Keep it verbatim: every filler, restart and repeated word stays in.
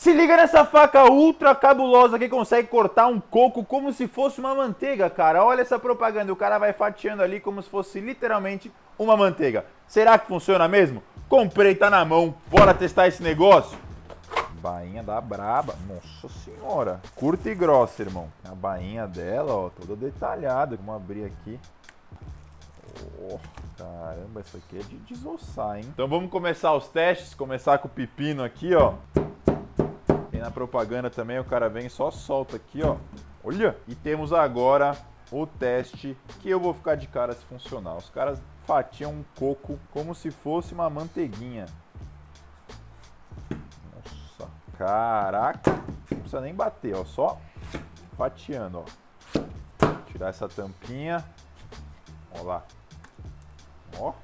Se liga nessa faca ultra cabulosa que consegue cortar um coco como se fosse uma manteiga, cara. Olha essa propaganda, o cara vai fatiando ali como se fosse literalmente uma manteiga. Será que funciona mesmo? Comprei, tá na mão, bora testar esse negócio? Bainha da braba, nossa senhora. Curta e grossa, irmão. A bainha dela, ó, toda detalhada. Vamos abrir aqui. Oh, caramba, isso aqui é de desossar, hein? Então vamos começar os testes, começar com o pepino aqui, ó. Tem na propaganda também, o cara vem e só solta aqui, ó. Olha! E temos agora o teste que eu vou ficar de cara se funcionar. Os caras fatiam um coco como se fosse uma manteiguinha. Nossa, caraca! Não precisa nem bater, ó, só fatiando, ó. Tirar essa tampinha. Ó lá. Ó.